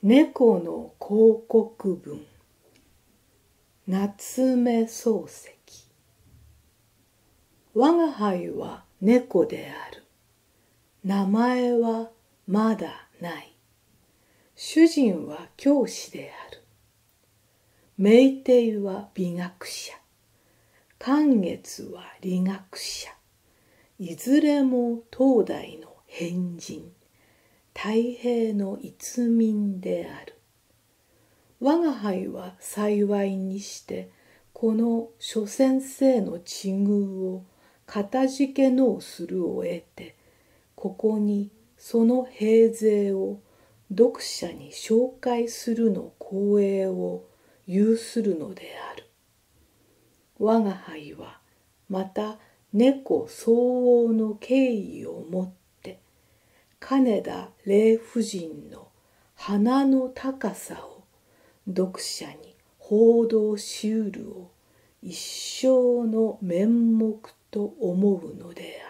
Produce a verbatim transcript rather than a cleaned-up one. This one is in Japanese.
猫の広告文。夏目漱石。我が輩は猫である。名前はまだない。主人は教師である。酩酊は美学者。寛月は理学者。いずれも当代の変人。太平の逸民である。我が輩は幸いにしてこの諸先生の知遇をかたじけのうするを得て、ここにその平勢を読者に紹介するの光栄を有するのである。我が輩はまた猫相応の敬意をもって金田霊夫人の鼻の高さを読者に報道しうるを一生の面目と思うのである。